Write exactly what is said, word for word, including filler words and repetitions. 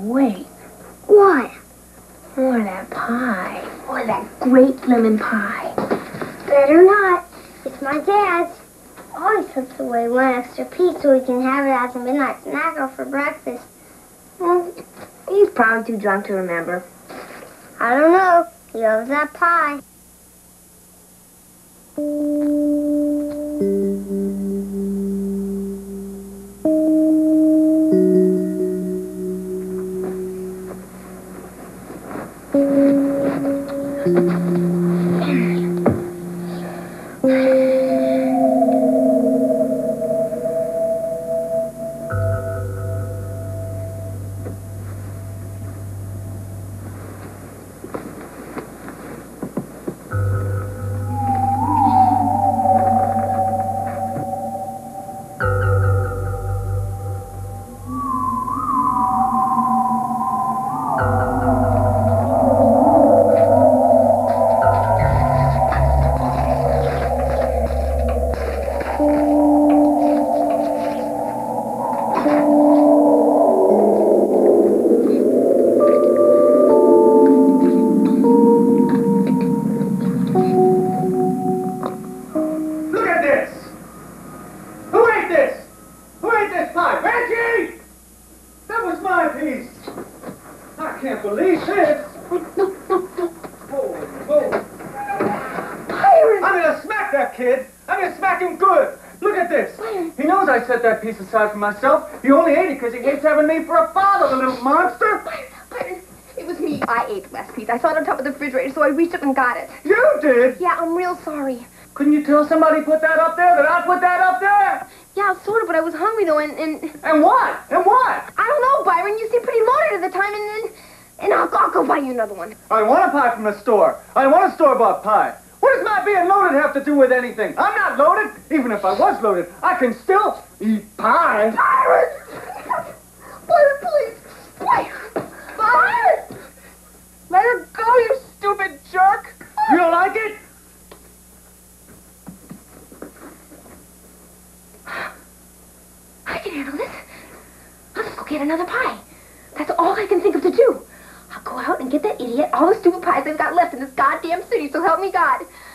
wait. What? More of that pie. More of that great lemon pie. Better not. It's my dad's. Always puts away one extra piece so he can have it as a midnight snack or for breakfast. Well, he's probably too drunk to remember. I don't know. He loves that pie. Aside from myself, he only ate it because he hates having me for a father, the little monster. Byron, Byron, it was me. I ate the last piece. I saw it on top of the refrigerator, so I reached up and got it. You did? Yeah, I'm real sorry. Couldn't you tell somebody put that up there that I put that up there? Yeah, sort of, but I was hungry though, and and. And what? And what? I don't know, Byron. You seemed pretty loaded at the time, and then, and I'll, I'll go buy you another one. I want a pie from the store. I want a store-bought pie. What does my being loaded have to do with anything? I'm not loaded. Even if I was loaded, I can still eat pie. Byron! Byron, please! Byron! Byron! Let her go, you stupid jerk! You don't like it? I can handle this. I'll just go get another pie. That's all I can think of to do. I'll go out and get that idiot all the stupid pies I've got left in this goddamn city, so help me God.